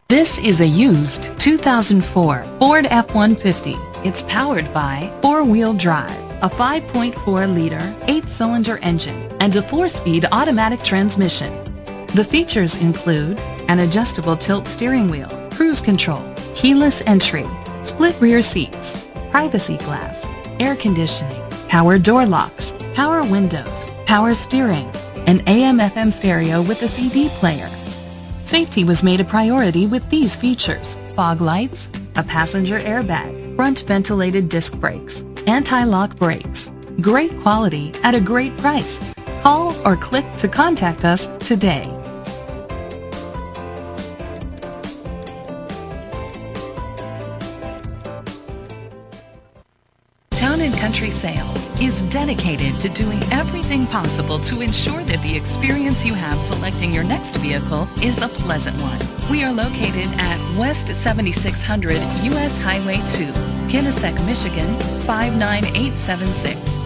This is a used 2004 Ford F-150. It's powered by four-wheel drive, a 5.4-liter, 8-cylinder engine, and a 4-speed automatic transmission. The features include an adjustable tilt steering wheel, cruise control, keyless entry, split rear seats, privacy glass, air conditioning, power door locks, power windows, power steering, an AM/FM stereo with a CD player. Safety was made a priority with these features: fog lights, a passenger airbag, front ventilated disc brakes, anti-lock brakes. Great quality at a great price. Call or click to contact us today. Town & Country Sales is dedicated to doing everything possible to ensure that the experience you have selecting your next vehicle is a pleasant one. We are located at West 7600 US Highway 2, Kinnesec, Michigan 59876.